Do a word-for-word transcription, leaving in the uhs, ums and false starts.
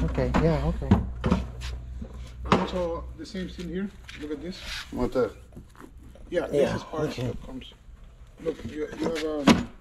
Okay, yeah, okay. And also the same thing here. Look at this. What the? Yeah, this Yeah, is part okay. that comes. Look, you, you have um,